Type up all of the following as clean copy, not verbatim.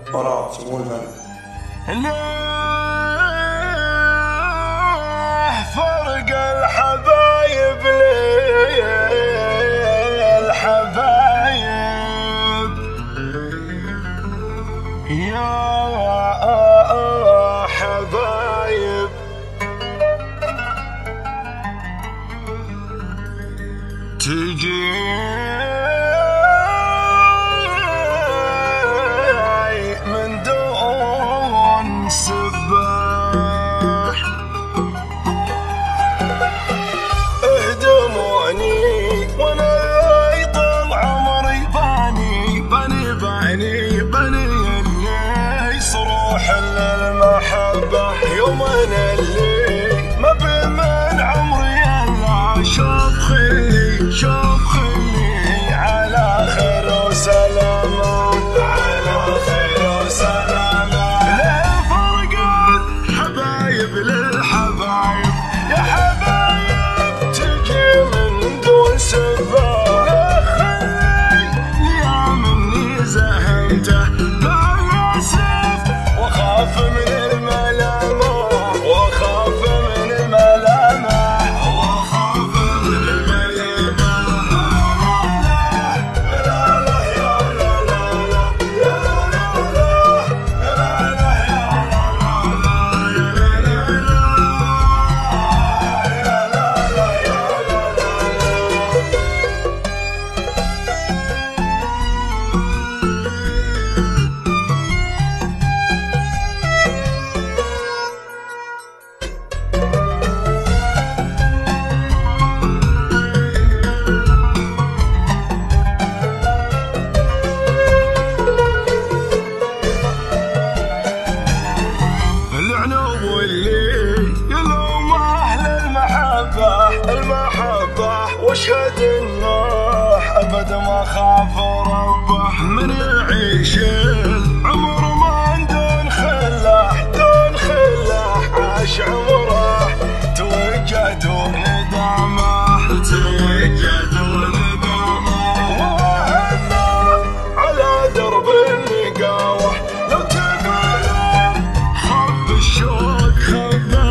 براء سمو الملك. ليه فرق الحبايب ليه الحبايب يا حبايب تجي من دون سباح اهدموني وانا طول عمري باني اللي يصروح للمحبة يومنا اللي ما بي من عمري الا شوف خلي على خير وسلامة للحبايب يا حبايب تجي من دون سباب لا خلي يا مني زهمته لا ياسف واخاف من الملامة المحبة واشهد النوح ابد ما خاف ربه من يعيش العمر ما دون خلاح عاش عمره توجد وندامه وهنا على درب النقاوة لو تقولون خب الشوق خبه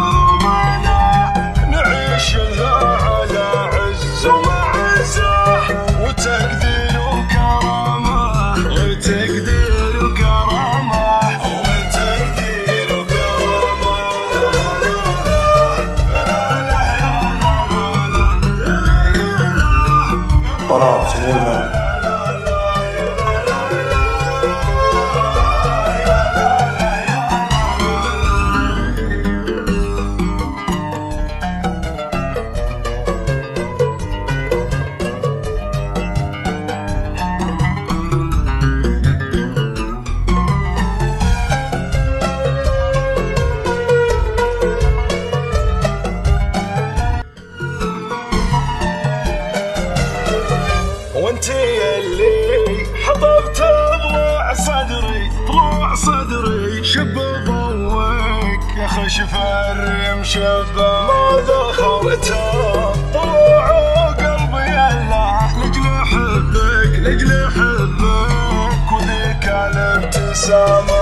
على عز ومعزه وتقدير وكرامه براء سمو الملك. وانتي اللي حطبت ضلوع صدري شب ضوك يا خشف الريم شبه ما ذخرته طلوع قلبي الا لاجل حبك وذيك الابتسامة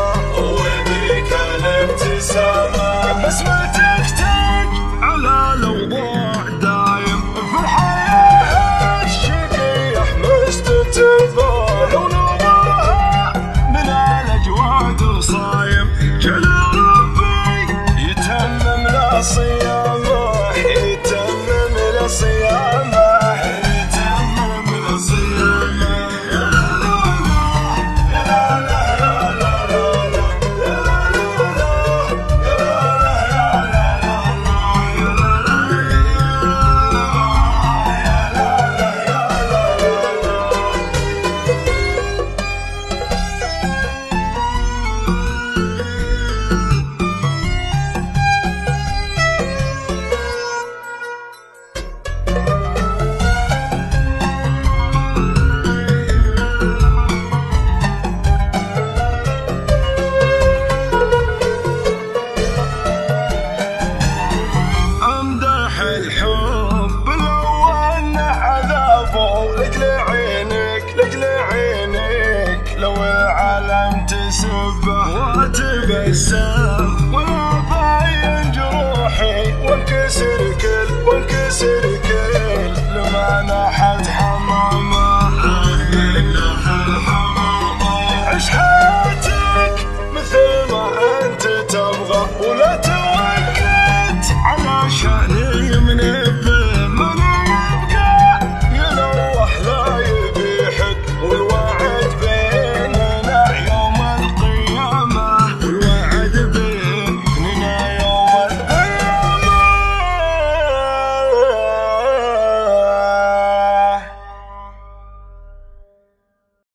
بسمتك تاج على الاوضاع دايم في الحياة الشقيح مستتبه لو نظرها من الاجواد وصايم جعل ربي يتمم له صيامه اسبح واتبسم